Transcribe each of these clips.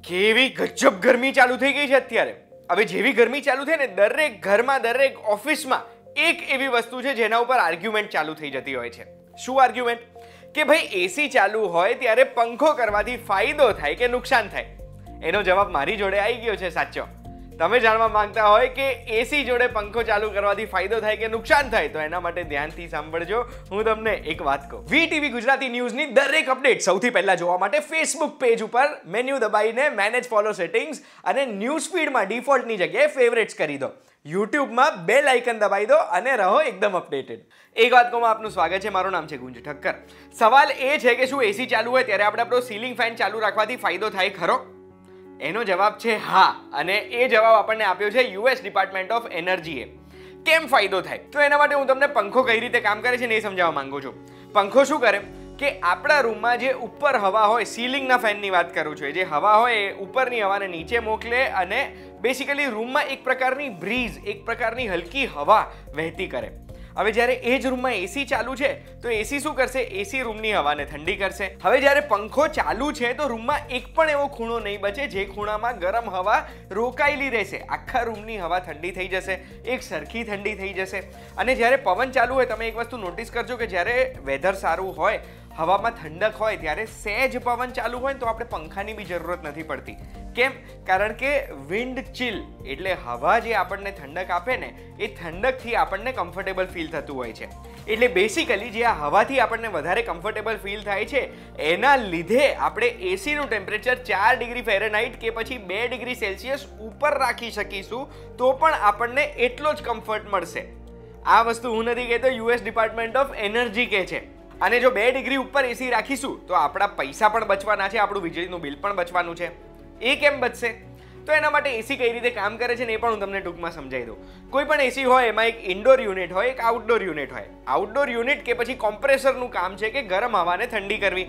કેવી ગજબ ગરમી ચાલુ થઈ ગઈ છે અત્યારે. હવે જેવી ગરમી ચાલુ થઈ ને દરેક ઘરમાં દરેક ઓફિસમાં એક એવી વસ્તુ છે જેના ઉપર આર્ગ્યુમેન્ટ ચાલુ થઈ જતી હોય છે. શું આર્ગ્યુમેન્ટ? કે ભાઈ એસી ચાલુ હોય ત્યારે પંખો કરવાથી ફાયદો થાય કે નુકસાન થાય? એનો જવાબ મારી જોડે આવી ગયો છે સાચો. તમે જાણવા માંગતા હોય કે એસી જોડે પંખો ચાલુ કરવાથી ફાયદો થાય કે નુકસાન થાય, તો એના માટે ધ્યાનથી સાંભળજો. હું તમને એક વાત કહું, વીટીવી ગુજરાતી ન્યૂઝની દરેક અપડેટ સૌથી પહેલા જોવા માટે ફેસબુક પેજ ઉપર મેન્યુ દબાઈને મેનેજ ફોલો સેટિંગ્સ અને ન્યૂઝ ફીડમાં ડિફોલ્ટની જગ્યાએ ફેવરેટ્સ કરી દો. યુટ્યુબમાં બેલ આઇકન દબાવી દો અને રહો એકદમ અપડેટેડ. એક વાત કહું, આપનું સ્વાગત છે. મારું નામ છે ગુંજ ઠક્કર. સવાલ એ છે કે શું એસી ચાલુ હોય ત્યારે આપણે આપણો સીલિંગ ફેન ચાલુ રાખવાથી ફાયદો થાય ખરો? એનો જવાબ છે હા, અને એ જવાબ આપણને આપ્યો છે યુએસ ડિપાર્ટમેન્ટ ઓફ એનર્જીએ. કેમ ફાયદો થાય? તો એના માટે હું તમને પંખો કઈ રીતે કામ કરે છે ને એ સમજાવવા માંગુ છું. પંખો શું કરે કે આપણા રૂમમાં જે ઉપર હવા હોય, સીલિંગના ફેનની વાત કરું છું, જે હવા હોય એ ઉપરની હવાને નીચે મોકલે અને બેસિકલી રૂમમાં એક પ્રકારની બ્રીઝ, એક પ્રકારની હલકી હવા વહેતી કરે. હવે જ્યારે એ જ રૂમમાં એસી ચાલુ છે તો એસી શું કરશે? એસી રૂમની હવાને ઠંડી કરશે. હવે જ્યારે પંખો ચાલુ છે તો રૂમમાં એક પણ એવો ખૂણો નહીં બચે જે ખૂણામાં ગરમ હવા રોકાયેલી રહેશે. આખા રૂમની હવા ઠંડી થઈ જશે, એક સરખી ઠંડી થઈ જશે. અને જ્યારે પવન ચાલુ હોય, તમે એક વસ્તુ નોટિસ કરજો કે જ્યારે વેધર સારું હોય, હવામાં ઠંડક હોય, ત્યારે સહેજ પવન ચાલુ હોય તો આપણે પંખાની બી જરૂરત નથી પડતી. કેમ? કારણ કે વિન્ડ ચિલ એટલે હવા જે આપણને ઠંડક આપે ને, એ ઠંડકથી આપણને કમ્ફર્ટેબલ ફીલ થતું હોય છે. એટલે બેસિકલી જે આ હવાથી આપણને વધારે કમ્ફર્ટેબલ ફીલ થાય છે, એના લીધે આપણે એસીનું ટેમ્પરેચર 4 ડિગ્રી ફેરનહાઇટ કે પછી 2 ડિગ્રી સેલ્સિયસ ઉપર રાખી શકીશું તો પણ આપણને એટલો જ કમ્ફર્ટ મળશે. આ વસ્તુ હું નથી કહેતો, યુએસ ડિપાર્ટમેન્ટ ઓફ એનર્જી કહે છે. અને જો 2 ડિગ્રી ઉપર એસી રાખીશું તો આપણા પૈસા પણ બચવાના છે, આપણું વીજળીનું બિલ પણ બચવાનું છે. એ કેમ બચશે? તો એના માટે એસી કઈ રીતે કામ કરે છે ને એ પણ હું તમને ટૂંકમાં સમજાવી દઉં. કોઈ પણ એસી હોય એમાં એક ઇન્ડોર યુનિટ હોય, એક આઉટડોર યુનિટ હોય. આઉટડોર યુનિટ કે પછી કોમ્પ્રેસરનું કામ છે કે ગરમ હવાને ઠંડી કરવી.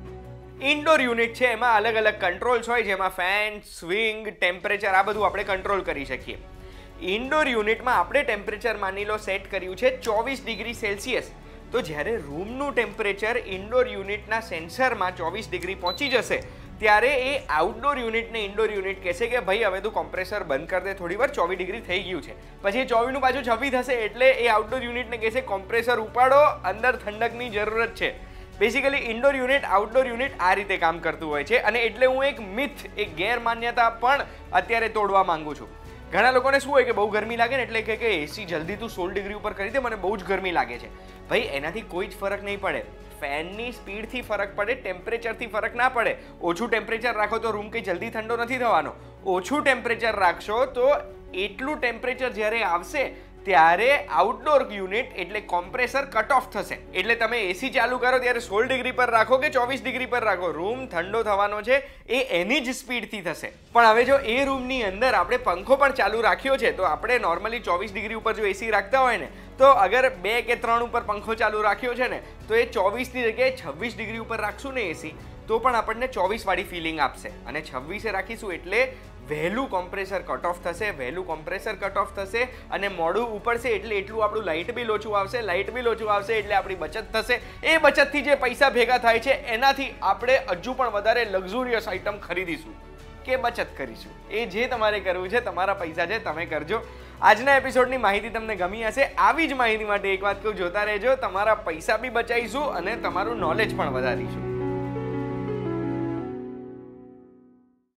ઇન્ડોર યુનિટ છે એમાં અલગ અલગ કંટ્રોલ્સ હોય, જેમાં ફેન, સ્વિંગ, ટેમ્પરેચર, આ બધું આપણે કંટ્રોલ કરી શકીએ. ઇન્ડોર યુનિટમાં આપણે ટેમ્પરેચર માની લો સેટ કર્યું છે 24 ડિગ્રી સેલ્સિયસ. તો જ્યારે રૂમનું ટેમ્પરેચર ઇન્ડોર યુનિટના સેન્સરમાં 24 ડિગ્રી પહોંચી જશે ત્યારે એ આઉટડોર યુનિટને ઇન્ડોર યુનિટ કહેશે કે ભાઈ હવે તું કોમ્પ્રેસર બંધ કરી દે, થોડી વાર 24 ડિગ્રી થઈ ગયું છે. પછી 24નું પાછું 26 થશે એટલે એ આઉટડોર યુનિટને કહેશે કોમ્પ્રેસર ઉપાડો, અંદર ઠંડકની જરૂરત છે. Basically indoor unit, outdoor unit આ રીતે કામ કરતું હોય છે. અને એટલે હું એક મિથ, એક ગેરમાન્યતા પણ અત્યારે તોડવા માંગુ છું. ઘણા લોકોને શું હોય કે બહુ ગરમી લાગે ને એટલે કે એસી જલ્દી તું 16 ડિગ્રી ઉપર કરી દે, મને બહુ જ ગરમી લાગે છે. ભાઈ એનાથી કોઈ જ ફરક નહીં પડે. ફેનની સ્પીડથી ફરક પડે, ટેમ્પરેચરથી ફરક ના પડે. ઓછું ટેમ્પરેચર રાખો તો રૂમ કંઈ જલ્દી ઠંડો નથી થવાનો. ઓછું ટેમ્પરેચર રાખશો તો એટલું ટેમ્પરેચર જ્યારે આવશે ત્યારે આઉટડોર યુનિટ એટલે કોમ્પ્રેસર કટ ઓફ થશે. એટલે તમે એસી ચાલુ કરો ત્યારે 16 ડિગ્રી પર રાખો કે 24 ડિગ્રી પર રાખો, રૂમ ઠંડો થવાનો છે એ એની જ સ્પીડથી થશે. પણ હવે જો એ રૂમની અંદર આપણે પંખો પણ ચાલુ રાખ્યો છે તો આપણે નોર્મલી 24 ડિગ્રી ઉપર જો એસી રાખતા હોય ને તો અગર 2 કે 3 ઉપર પંખો ચાલુ રાખ્યો છે ને તો એ 24ની જગ્યાએ 26 ડિગ્રી ઉપર રાખશું ને એસી તો પણ આપણને 24 વાળી ફિલિંગ આપશે. અને 26 રાખીશું એટલે વહેલું કોમ્પ્રેસર કટ ઓફ થશે, વહેલું કોમ્પ્રેસર કટ ઓફ થશે અને મોડું ઉપડશે એટલે એટલું આપણું લાઇટ બિલ ઓછું આવશે, લાઇટ બિલ ઓછું આવશે એટલે આપણી બચત થશે. એ બચતથી જે પૈસા ભેગા થાય છે એનાથી આપણે હજુ પણ વધારે લક્ઝુરિયસ આઇટમ ખરીદીશું કે બચત કરીશું. એ જે તમારે કરવું છે, તમારા પૈસા છે, તમે કરજો. આજના એપિસોડની માહિતી તમને ગમી હશે. આવી જ માહિતી માટે એક વાત કહું, જોતા રહેજો. તમારા પૈસા બી બચાવીશું અને તમારું નોલેજ પણ વધારીશું.